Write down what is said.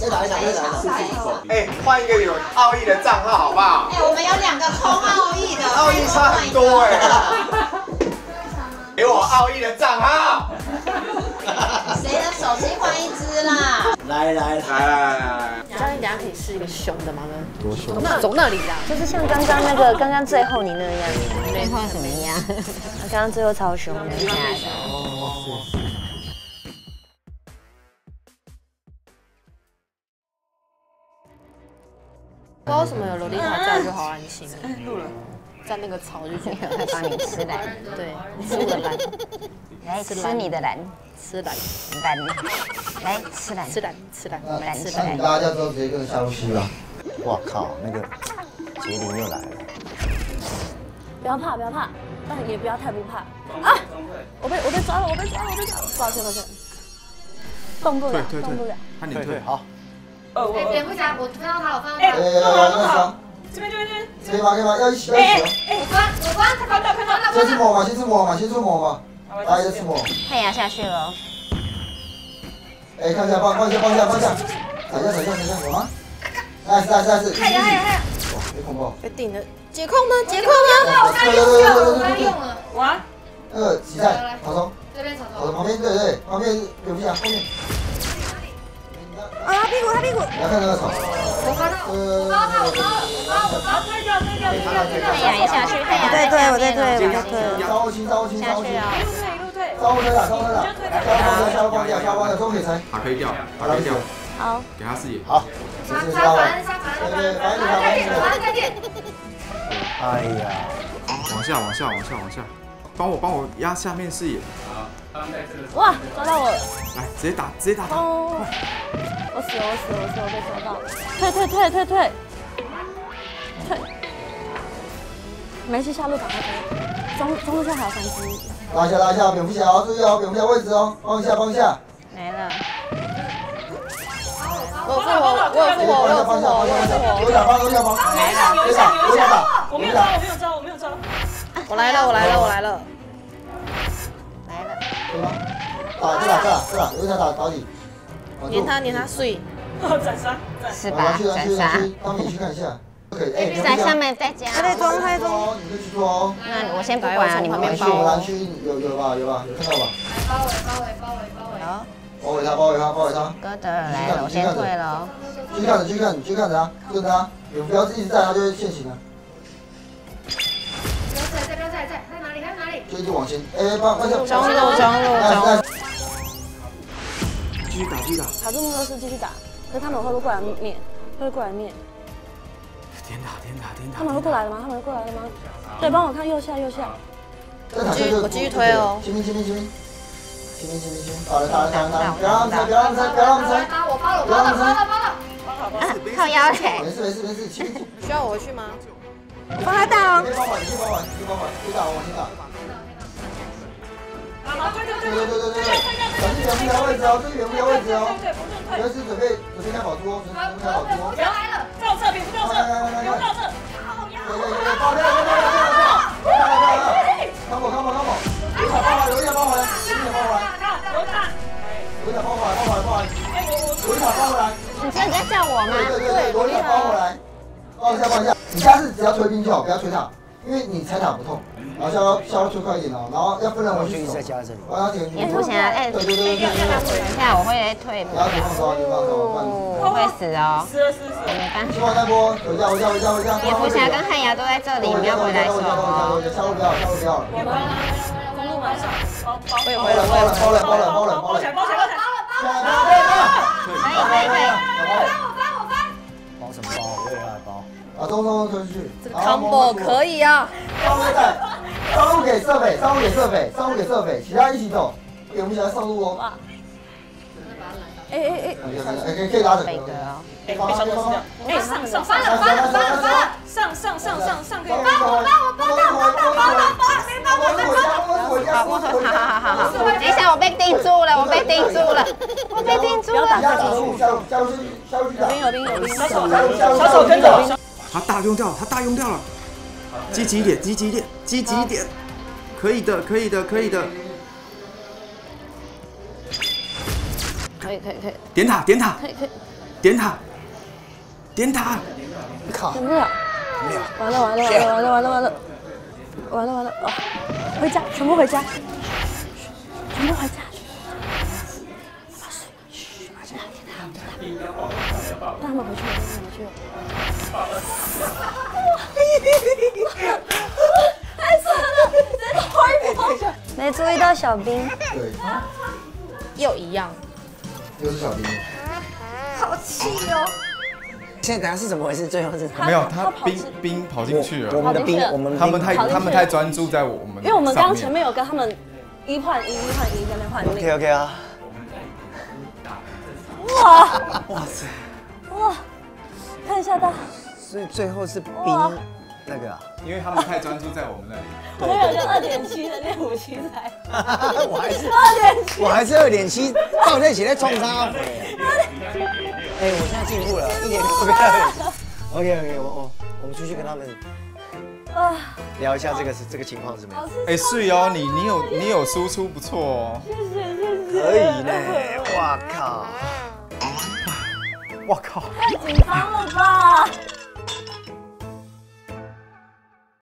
打一打，再打一打。 哎，换一个有奥义的账号好不好？ 哎，我们有2个空奥义的， 奥义差很多哎。给我奥义的账号。 谁的手机换一只啦？ 来， 教练，等下可以试一个凶的吗？ 多凶！ 走那里啦， 就是像刚刚那个，刚刚最后你那样， 最后怎么样？ 刚刚最后超凶的， 不知道为什么有洛丽塔在就好安心。录了，在那个草就觉得帮你吃蓝， 对，吃我的蓝， 来吃你的蓝， 吃蓝， 来吃蓝， 吃蓝，吃蓝， 那来吃那你蓝。 大家之后直接跟着下路吸吧。哇靠，那个杰林又来了。 不要怕，但也不要太不怕啊！我被抓了，抱歉，动不了， 看你退好。 蝙蝠侠，我看到他，我看到他。 那双。 这边。 可以吗？要一起。 我关，他看到。 先吃魔嘛，先出魔嘛。大家就吃魔。 太阳下去了。 哎，看一下，放下。踩下，有吗？nice。太阳。哇，别恐怖。 被顶了，解控呢？ 我刚用了。哇。 那个洗菜，草丛。 这边草草丛旁边，对，旁边蝙蝠侠后面。 啊，他屁股！ 你要看那个草。 我高他，推掉。 太阳也下去，太阳在退，我在退。 招亲。 下去啊！ 一路退。 招推了，下路放掉，都可以拆。 塔可以掉， 好， 给他视野。 好， 杀反， 对， 再点。 哎呀， 往下，帮我压下面视野。 哇，抓到我了！ 来，直接打他。 哦，我死了，我被抓到了。退！没事，下路赶快退。中路下还有3只。 拉下，蝙蝠侠哦，注意哦，蝙蝠侠位置哦，帮一下。 来了。 我有复活。 有打帮。 我没有招。 我来了。 对吗？打，有点打底。 粘他碎。 斩杀。 是吧？斩杀。 他们也去看一下。OK， 哎， 在下面在家。 他在装，你可以去做哦。 那我先不管啊，你们别包。 蓝区有吧？有看到吧？ 包围。 包围他。 哥的来了，我先退了。 去看着他，跟着他，不要一直在，他就会现形了。 不要在哪里？ 就一直往前，哎，帮下。 中路。 继续打。 卡住木头是继续打，可是他们会不会过来灭？ 点打。 他们会过来了吗？对，帮我看右下。 我继续推哦。 前面。打了，不要让他们拆。 我包了。 靠腰嘞。 没事，前面。 需要我回去吗？ 我帮他打哦。 你可以帮我，别打，往前打。对，小心蝙蝠侠位置哦，注意蝙蝠侠位置哦。随时准备开宝珠哦， 不要来了，倒撤，蝙蝠倒撤， 爆掉！康宝，有一塔包回来， 你真的在叫我吗？ 对，有一塔包回来，放一下。你下次只要推兵就好，不要推塔，因为你踩塔不痛。然后下要推快一点哦，然后要分人回去守。 蝙蝠侠，哎，等一下我会退。 不要放手， 我会死哦。 死。 没办法。 希望那波回家。 蝙蝠侠跟汉雅都在这里，你们要回来守哦。 下路不要了。 我也回了。 包起来。 可以。 包什么包？我也要来包。把中推出去。 这个 combo 可以啊。 上路给射匪，其他一起走。蝙蝠侠上路哦。 哎， 可以拉着。 北德哦。 上可以。 好。等一下，我被定住了。 下路去打。 有兵。 小手跟着。 他大用掉了，积极一点，可以的。 可以。 点塔。 可以。 点塔，点塔， 靠！ 忍不了，完了完了完了完了完了完了完了完了啊！回家，全部回家，全部回家。带他们回去，带他们回去。太惨了，真的坏没注意到小兵， 对， 又一样。 又是小兵。 好气哦！ 现在等下是怎么回事？最后是没有，他兵跑进去了。 我们的兵，我们的兵他们太专注在我们， 因为我们刚刚前面有跟他们1换1，1换1在那换命。 OK 啊。 哇哇塞！ 哇，看一下他， 所以最后是兵那个啊， 因为他们太专注在我们那里。 我们有个2.7的练武器材， 我还是2.7，抱在一起在冲杀。哎，我现在进步了，一点都不要。OK， 我们出去跟他们聊一下这个情况是怎么样。 哎，是哦，你有输出不错哦。 可以呢，哇靠！ 太紧张了吧！